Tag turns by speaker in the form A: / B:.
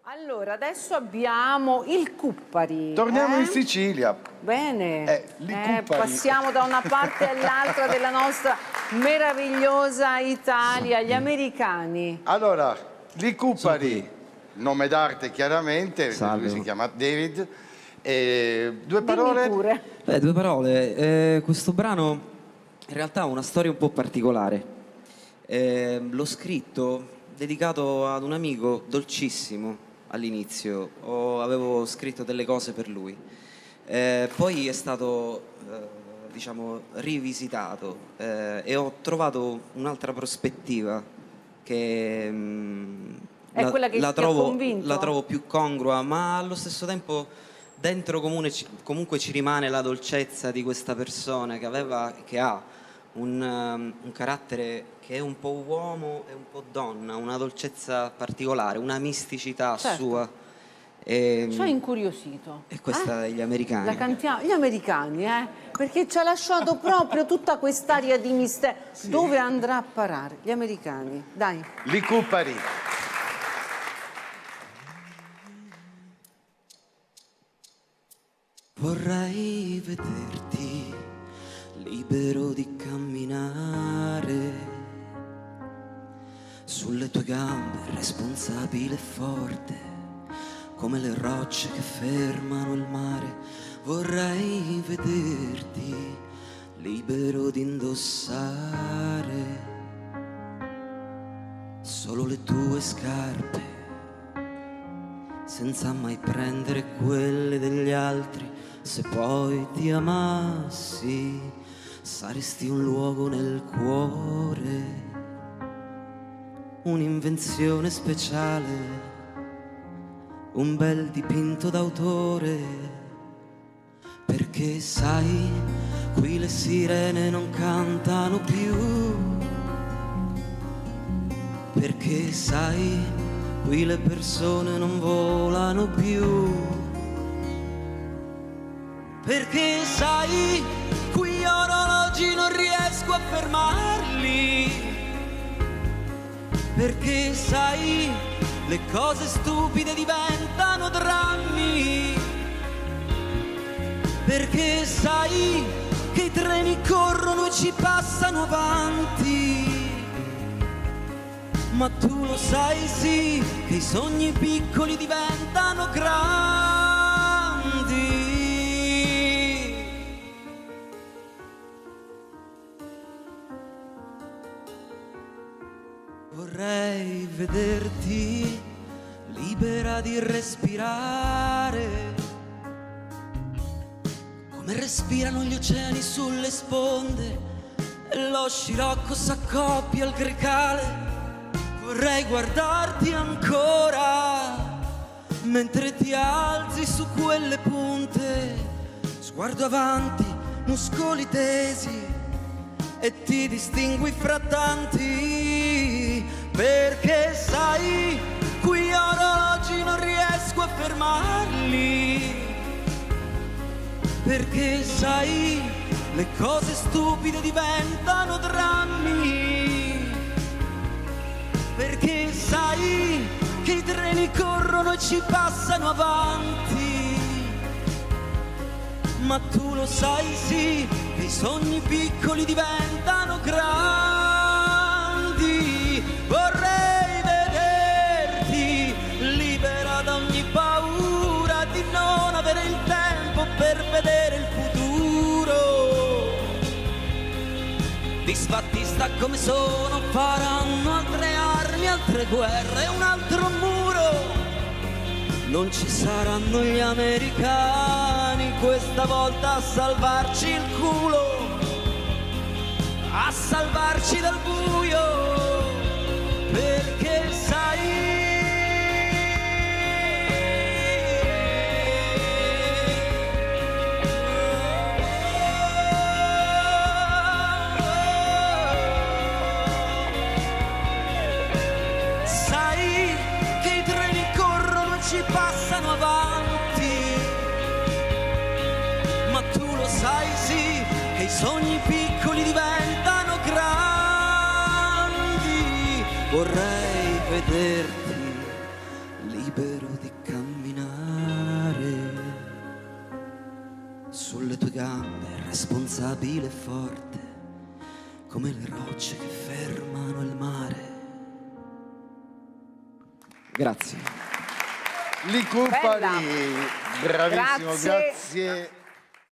A: Allora, adesso abbiamo il Cuppari.
B: Torniamo in Sicilia.
A: Bene.
B: Cuppari.
A: Passiamo da una parte all'altra della nostra meravigliosa Italia, gli americani.
B: Allora, Li Cuppari, nome d'arte chiaramente, lui si chiama David. Due parole?
A: Dimmi pure.
C: Due parole. Questo brano in realtà ha una storia un po' particolare. L'ho scritto dedicato ad un amico dolcissimo all'inizio. Avevo scritto delle cose per lui. Poi è stato, diciamo, rivisitato e ho trovato un'altra prospettiva che
A: È quella che ti ha convinto?
C: la trovo più congrua, ma allo stesso tempo dentro comunque ci rimane la dolcezza di questa persona che ha un carattere che è un po' uomo e un po' donna, una dolcezza particolare, una misticità sua.
A: Ci ha incuriosito.
C: E questa gli americani.
A: La cantiamo, gli americani, perché ci ha lasciato proprio tutta quest'aria di mistero. Sì. Dove andrà a parare? Gli americani, dai.
B: Li Cuppari.
C: Vorrei vederti libero di camminare sulle tue gambe, responsabile e forte come le rocce che fermano il mare. Vorrei vederti libero di indossare solo le tue scarpe, senza mai prendere quelle degli altri. Se poi ti amassi, saresti un luogo nel cuore, un'invenzione speciale, un bel dipinto d'autore. Perché sai, qui le sirene non cantano più. Perché sai, qui le persone non volano più. Perché sai, qui orologi non riesco a fermarli. Perché sai, le cose stupide diventano drammi. Perché sai che i treni corrono e ci passano avanti. Ma tu lo sai sì, che i sogni piccoli diventano grandi. Vorrei vederti libera di respirare, come respirano gli oceani sulle sponde e lo scirocco s'accoppia al grecale. Vorrei guardarti ancora mentre ti alzi su quelle punte, sguardo avanti, muscoli tesi, e ti distingui fra tanti. Perché sai, qui orologi non riesco a fermarli. Perché sai, le cose stupide diventano drammi. Perché sai che i treni corrono e ci passano avanti. Ma tu lo sai sì, che i sogni piccoli diventano grandi. Vorrei vederti libera da ogni paura di non avere il tempo per vedere il futuro. Disfattista come sono, faranno altre armi, altre guerre, un altro muro. Non ci saranno gli americani questa volta a salvarci il culo, a salvarci dal buio. Perché sai, sai che i treni corrono e ci passano avanti. Ma tu lo sai sì, che i sogni piccoli diventano grandi. Vorrei vederti libero di camminare sulle tue gambe, responsabile e forte come le rocce che fermano il mare. Grazie.
B: Licupari,
A: Bella.
B: bravissimo,
A: Grazie.
B: grazie.